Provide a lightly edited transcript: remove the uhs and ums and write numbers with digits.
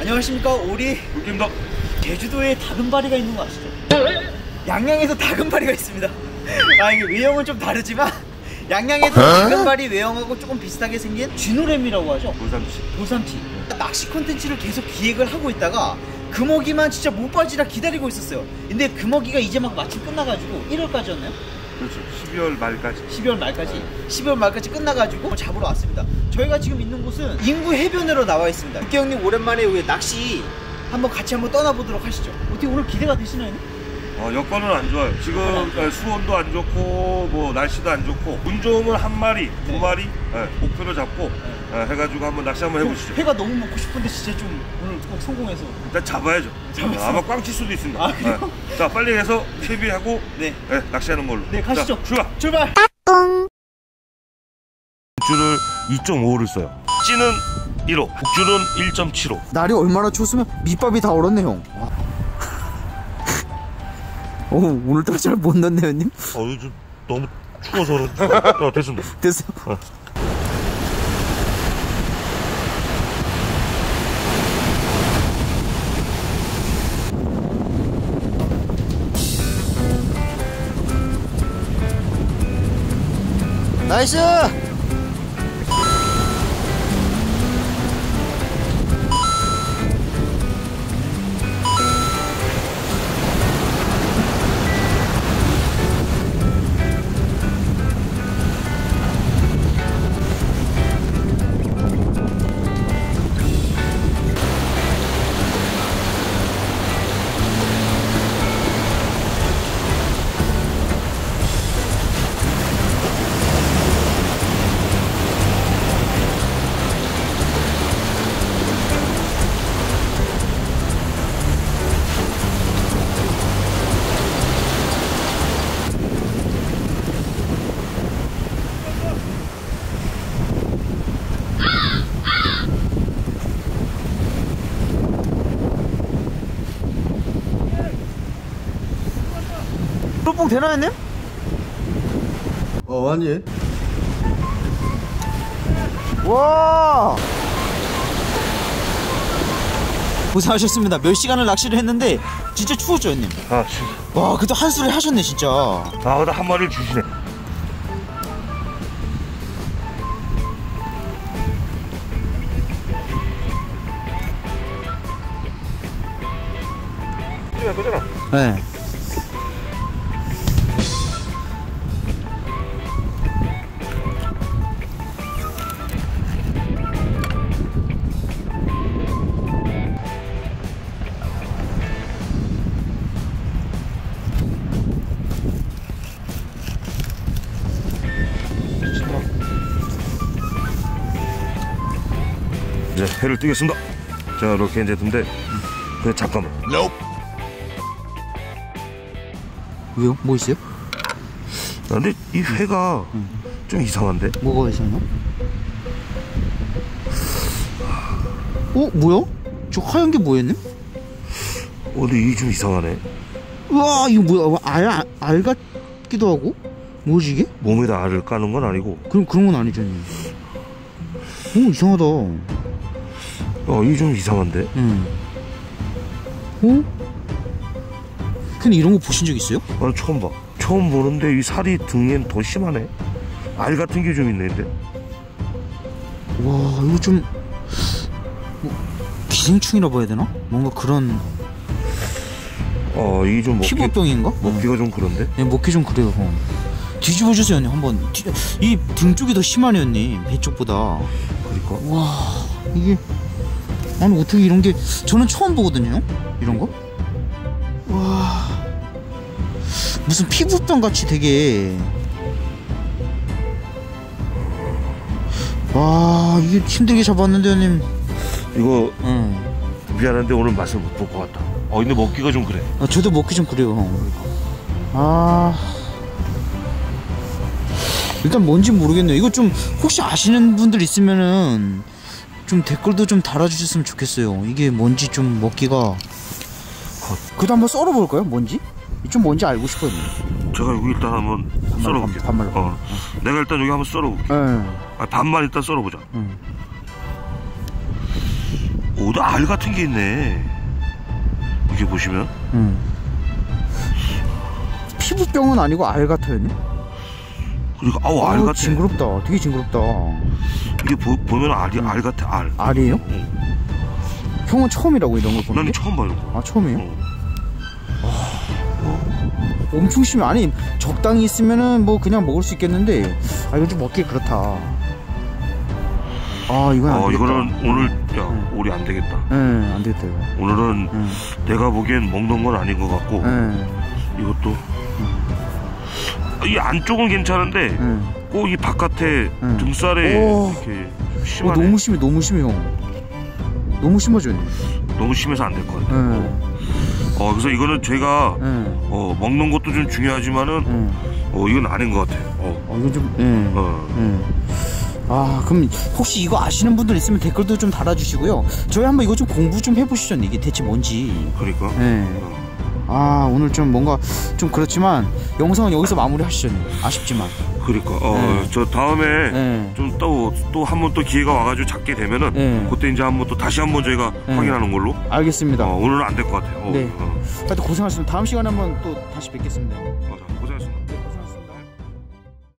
안녕하십니까. 우리 웃긴다. 제주도에 다금바리가 있는 거 아시죠? 양양에도 다금바리가 있습니다. 아, 이게 외형은 좀 다르지만 양양에도 다금바리 외형하고 조금 비슷하게 생긴 쥐노래미라고 하죠. 돌삼치 낚시 콘텐츠를 계속 기획을 하고 있다가 금어기만 진짜 못 빠지라 기다리고 있었어요. 근데 금어기가 이제 막 마침 끝나가지고 1월까지였나요? 그렇죠. 12월 말까지. 12월 말까지 끝나가지고 잡으러 왔습니다. 저희가 지금 있는 곳은 인구 해변으로 나와 있습니다. 육기 형님 오랜만에 왜 낚시 같이 한번 떠나보도록 하시죠. 어떻게 오늘 기대가 되시나요? 여건은 안 좋아요. 지금 수온도 안 좋고 뭐 날씨도 안 좋고 운 좋으면 한 마리, 두 마리 목표를 잡고 해가지고 한번 낚시 한번 해보시죠. 회가 너무 먹고 싶은데 진짜 좀 오늘 꼭 성공해서 일단 잡아야죠. 아마 꽝칠 수도 있습니다. 아, 그래요? 자, 빨리 해서 채비하고 낚시하는 걸로. 네, 가시죠. 자, 출발! 북줄을 2.5를 써요. 찌는 1호, 북줄은 1.75. 날이 얼마나 추웠으면 밑밥이 다 얼었네, 형. 오늘따라 잘 못 넣네, 형님. 요즘 너무 추워서 됐습니다. 됐어요. 나이스! 뽕 되나 했네? 아니. 와! 고생하셨습니다. 몇 시간을 낚시를 했는데 진짜 추웠죠, 형님? 와, 그래도 한수를 하셨네, 진짜. 근데 한 마리를 주시네. 그잖아. 네. 이제 해를 뜨겠습니다. 자, 이렇게 이제 든데 근데 잠깐만. 왜요? 뭐 있어요? 근데 이 회가 좀 이상한데? 뭐가 이상해요? 뭐야? 저 하얀 게 뭐였네? 근데 이게 좀 이상하네. 우와, 이거 뭐야? 알 같기도 하고? 뭐지 이게? 몸에다 알을 까는 건 아니고. 그런 건 아니죠. 이상하다. 이게 좀 이상한데? 근데 이런 거 보신 적 있어요? 처음 봐. 처음 보는데 이 살이 등엔 더 심하네. 알 같은 게 좀 있네, 근데. 와, 이거 좀 기생충이라 봐야 되나? 뭔가 그런. 이게 좀 피부병인가? 먹기가 좀 그런데? 네, 먹기 좀 그래요. 뒤집어주세요, 형님. 한번. 이 등 쪽이 더 심하네, 형님. 배 쪽보다. 그러니까. 와, 이게. 아니, 어떻게 이런 게. 저는 처음 보거든요, 이런 거. 와, 무슨 피부병 같이 되게. 와, 이게 힘들게 잡았는데, 형님. 이거 미안한데 오늘 맛을 못 볼 것 같다. 근데 먹기가 좀 그래. 저도 먹기 좀 그래요. 일단 뭔지 모르겠네요. 이거 좀 혹시 아시는 분들 있으면은 좀 댓글도 좀 달아주셨으면 좋겠어요. 이게 뭔지 좀 먹기가. 그래도 한번 썰어볼까요? 뭔지? 좀 뭔지 알고 싶어요. 제가 여기 일단 한번 썰어볼게요. 반말로. 내가 일단 여기 한번 썰어볼게. 반만 일단 썰어보자. 오도 알 같은 게 있네. 이게 보시면. 피부병은 아니고 알 같아요. 그러니까 알 같아. 징그럽다. 되게 징그럽다. 이게 보면 알 같아. 알. 알이에요? 형은 처음이라고 이런 걸 보는 나는 게? 처음 봐요. 아, 처음이에요? 엄청 심해. 아니, 적당히 있으면은 뭐 그냥 먹을 수 있겠는데, 아, 이건 좀 먹기 그렇다. 아, 이건 안 되겠다. 이거는 오늘 우리 안 되겠다. 안 되겠다 이거. 오늘은 내가 보기엔 먹는 건 아닌 것 같고, 이것도 이 안쪽은 괜찮은데 꼭 이 바깥에 등살에 이렇게 심하네. 너무 심해, 너무 심해 형. 너무 심하죠. 너무 심해서 안 될 것 같아. 그래서 이거는 제가 먹는 것도 좀 중요하지만은 이건 아닌 것 같아. 이건 좀 아, 그럼 혹시 이거 아시는 분들 있으면 댓글도 좀 달아주시고요. 저희 한번 이거 좀 공부 좀 해보시죠. 이게 대체 뭔지. 그러니까. 아, 오늘 좀 뭔가 좀 그렇지만 영상은 여기서 마무리 하시죠. 아쉽지만. 그러니까 저 다음에 좀 또 한 번 또 기회가 와가지고 잡게 되면은 그때 이제 한번 또 다시 한번 저희가 확인하는 걸로. 알겠습니다. 오늘은 안 될 것 같아요. 네. 하여튼 고생하셨습니다. 다음 시간에 한번 또 다시 뵙겠습니다. 맞아.